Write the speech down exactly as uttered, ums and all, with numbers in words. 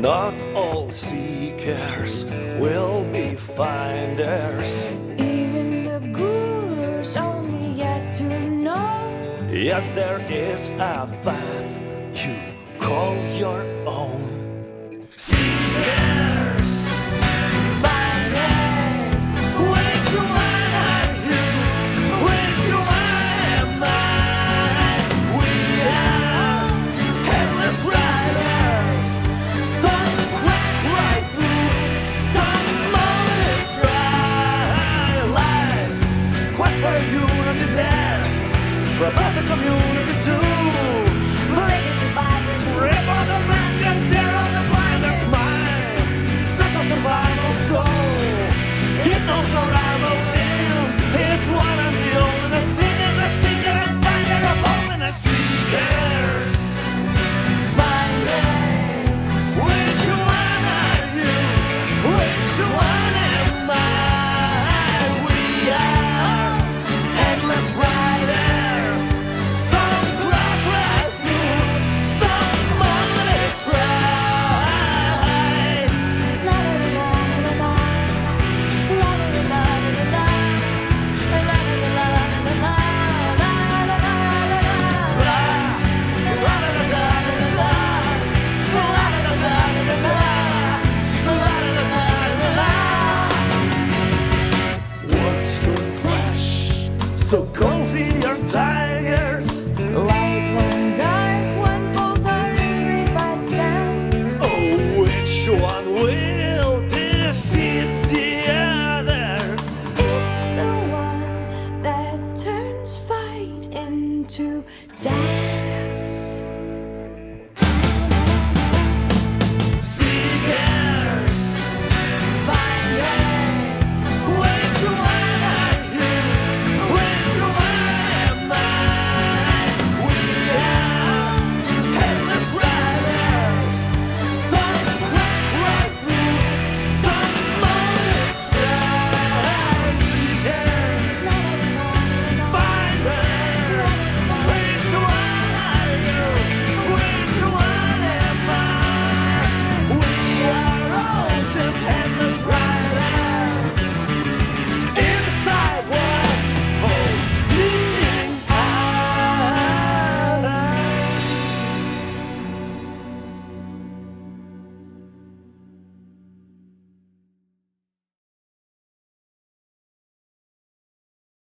Not all seekers will be finders. Even the gurus only yet to know. Yet there is a path you call your own. Seekers, Finders, which one are you? Which one am I? We are just headless riders. Some crack right through, some only try. Life, quest for unity, death, for a perfect community too. break it to virus, Rip on the mask and tear off the blinders. Mine, stuck on survival soul. It knows no rival limb. It's one and the only. The seed is the seeker and finder of holiness. Seekers, finders, which one are you? Which one am I? We are just headless riders. Some crack right through, some only try. la la la la la la, la la la la la la, la la la la la la, la la la Words turn flesh, so go feed your tigers. light one, dark one, both are in pre-fight stance. Oh, which one will defeat the other? It's the one that turns fight into dance.